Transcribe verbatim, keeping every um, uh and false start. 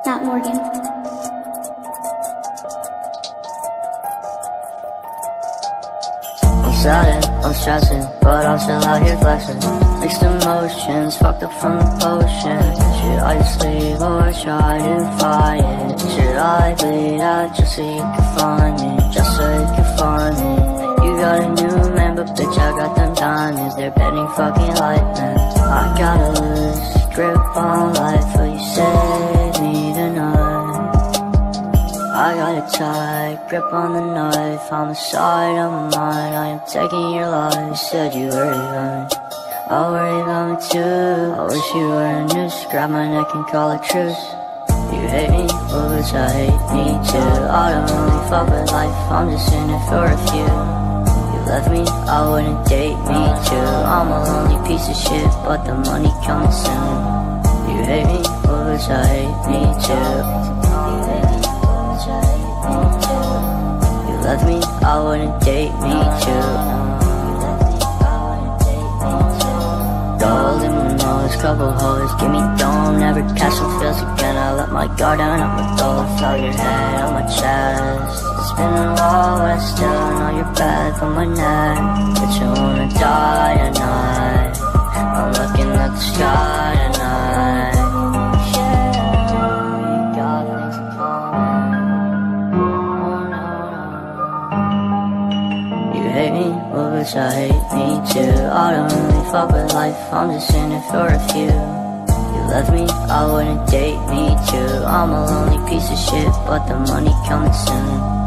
notmorgn. I'm sad, I'm stressing, but I'm still out here flexing. Mixed emotions, fucked up from the potion. Should I just leave or try to fight it? Should I bleed out just so you can find me? Just so you can find me. You got a new man, but bitch I got them diamonds. They're betting fucking lightning. I gotta lose grip on life, will you save me tonight? I got a tight grip on the knife, on the side of my mind. I am taking your life. You said you worry about me, I'll worry about me too. I wish you were a noose, grab my neck and call it truce. You hate me, well bitch I hate me too. I don't really fuck with life, I'm just in it for a few. You left me, I wouldn't date me too. I'm a lonely piece of shit, but the money coming soon. You hate me, well bitch I hate me too. You left me, I wouldn't date me too. Gold in my nose, couple hoes, give me dome, never catch some feels again. I let my guard down, I'm a gold, felt your head on my chest. It's been a while, but I still know you're bad for my neck. But you wanna die tonight, I'm looking at the sky tonight. Hate me, well bitch I hate me too. I don't really fuck with life, I'm just in it for a few. You left me, I wouldn't date me too. I'm a lonely piece of shit, but the money coming soon.